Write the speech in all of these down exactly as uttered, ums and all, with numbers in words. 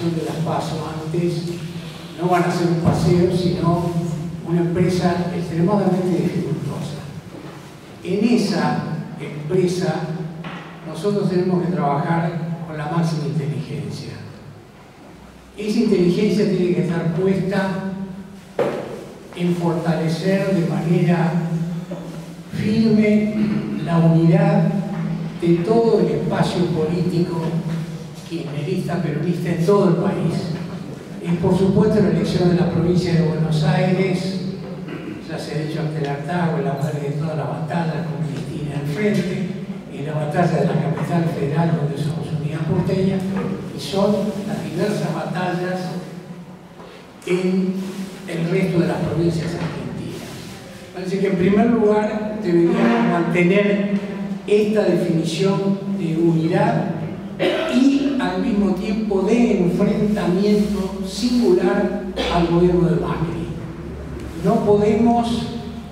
organización de las PASO antes, no van a ser un paseo, sino una empresa extremadamente dificultosa. En esa empresa nosotros tenemos que trabajar con la máxima inteligencia. Esa inteligencia tiene que estar puesta en fortalecer de manera firme la unidad de todo el espacio político kirchnerista, peronista en todo el país. Es por supuesto la elección de la provincia de Buenos Aires, ya se ha dicho ante el hartazgo, la madre de todas las batallas con Cristina al frente, y la batalla de la capital federal donde somos unidad porteña, y son las diversas batallas en el resto de las provincias argentinas. Parece que en primer lugar deberíamos mantener esta definición de unidad y al mismo tiempo de enfrentamiento singular al gobierno de Macri. No podemos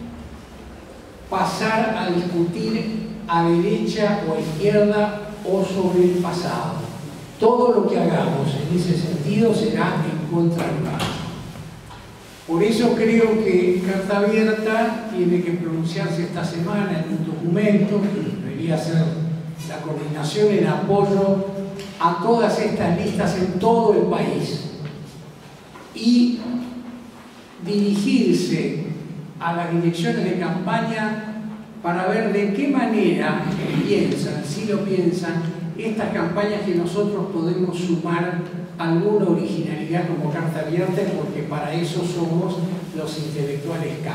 pasar a discutir a derecha o a izquierda o sobre el pasado. Todo lo que hagamos en ese sentido será en contra del país. Por eso creo que Carta Abierta tiene que pronunciarse esta semana en un documento que debería ser la coordinación en apoyo a todas estas listas en todo el país y dirigirse a las direcciones de campaña para ver de qué manera piensan, si lo piensan, estas campañas que nosotros podemos sumar alguna originalidad como Carta Abierta, porque para eso somos los intelectuales K.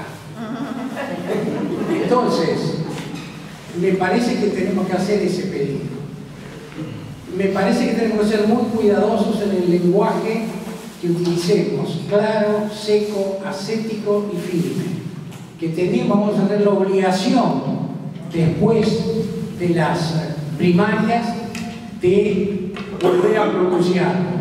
Entonces, me parece que tenemos que hacer ese pedido. Me parece que tenemos que ser muy cuidadosos en el lenguaje que utilicemos, claro, seco, ascético y firme. Que tenemos, vamos a tener la obligación, después de las primarias, de volver a pronunciarnos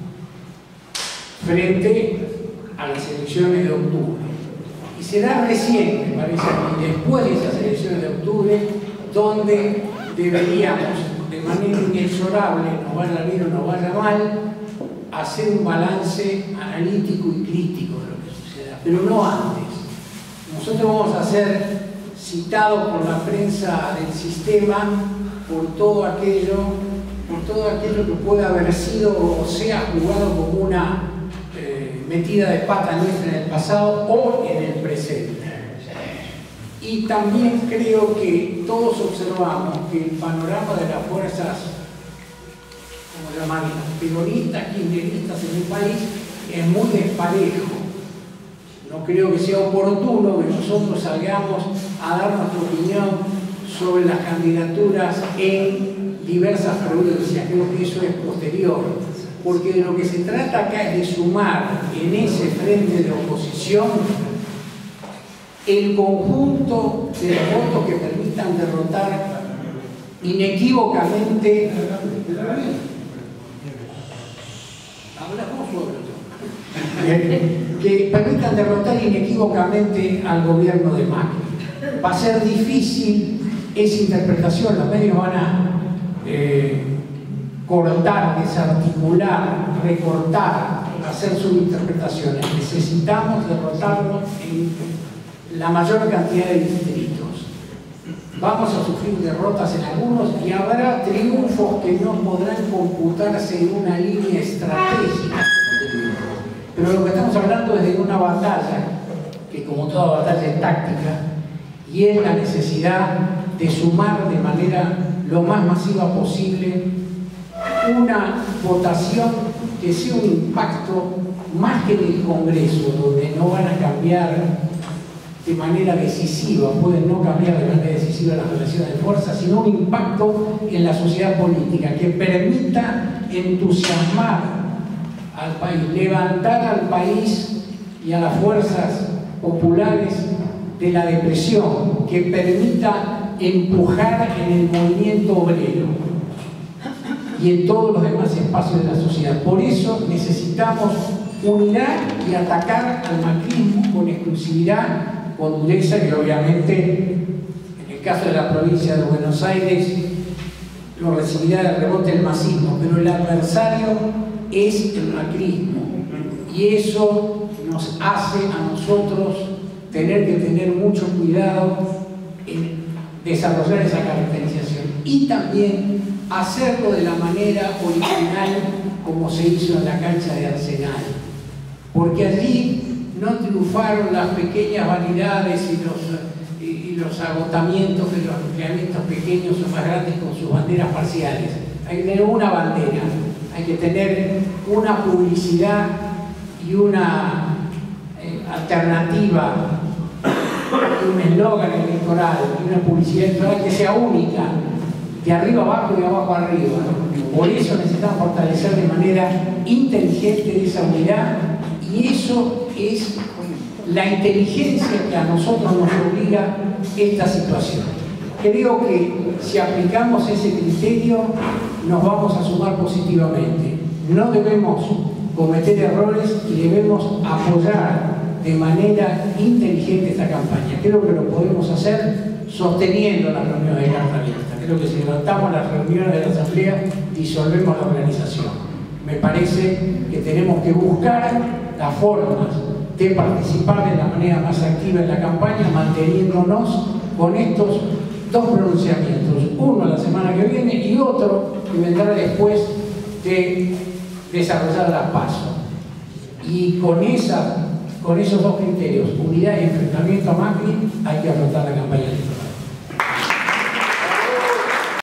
frente a las elecciones de octubre. Y será recién, me parece a mí, después de esas elecciones de octubre, donde deberíamos, de manera inexorable, nos vaya bien o nos vaya mal, hacer un balance analítico y crítico de lo que suceda, pero no antes. Nosotros vamos a ser citados por la prensa del sistema por todo aquello, por todo aquello que pueda haber sido o sea jugado como una eh, metida de pata nuestra en el pasado o en el presente. Y también creo que todos observamos que el panorama de las fuerzas, como llaman, peronistas, kirchneristas en el país es muy desparejo. No creo que sea oportuno que nosotros salgamos a dar nuestra opinión sobre las candidaturas en diversas provincias. Creo que eso es posterior, porque de lo que se trata acá es de sumar en ese frente de oposición el conjunto de los votos que permitan derrotar inequívocamente. Hablamos sobre que permitan derrotar inequívocamente al gobierno de Macri. Va a ser difícil esa interpretación, los medios van a eh, cortar, desarticular, recortar, hacer sus interpretaciones. Necesitamos derrotarlo en la mayor cantidad de distritos. Vamos a sufrir derrotas en algunos y habrá triunfos que no podrán computarse en una línea estratégica. Pero lo que estamos hablando es de una batalla, que como toda batalla es táctica, y es la necesidad de sumar de manera lo más masiva posible una votación que sea un impacto más que en el Congreso, donde no van a cambiar de manera decisiva, pueden no cambiar de manera decisiva las relaciones de fuerza, sino un impacto en la sociedad política que permita entusiasmar al país, levantar al país y a las fuerzas populares de la depresión, que permita empujar en el movimiento obrero y en todos los demás espacios de la sociedad. Por eso necesitamos unidad y atacar al macrismo con exclusividad, con dureza, y obviamente en el caso de la provincia de Buenos Aires lo recibirá de rebote el masismo, pero el adversario es el macrismo, y eso nos hace a nosotros tener que tener mucho cuidado en desarrollar esa caracterización y también hacerlo de la manera original como se hizo en la cancha de Arsenal, porque allí no triunfaron las pequeñas vanidades y los, y, y los agotamientos de los nucleamientos pequeños o más grandes con sus banderas parciales. Hay que tener una bandera, hay que tener una publicidad y una eh, alternativa, y un eslogan electoral y una publicidad electoral que sea única, de arriba abajo y de abajo arriba. Por eso necesitamos fortalecer de manera inteligente esa unidad, y eso es la inteligencia que a nosotros nos obliga esta situación. Creo que si aplicamos ese criterio nos vamos a sumar positivamente. No debemos cometer errores y debemos apoyar de manera inteligente esta campaña. Creo que lo podemos hacer sosteniendo las reuniones de carta abierta. Creo que si levantamos las reuniones de la Asamblea, disolvemos la organización. Me parece que tenemos que buscar las formas de participar de la manera más activa en la campaña, manteniéndonos con estos dos pronunciamientos, uno la semana que viene y otro que vendrá después de desarrollar las PASO. Y con, esa, con esos dos criterios, unidad y enfrentamiento a Macri, hay que afrontar la campaña electoral.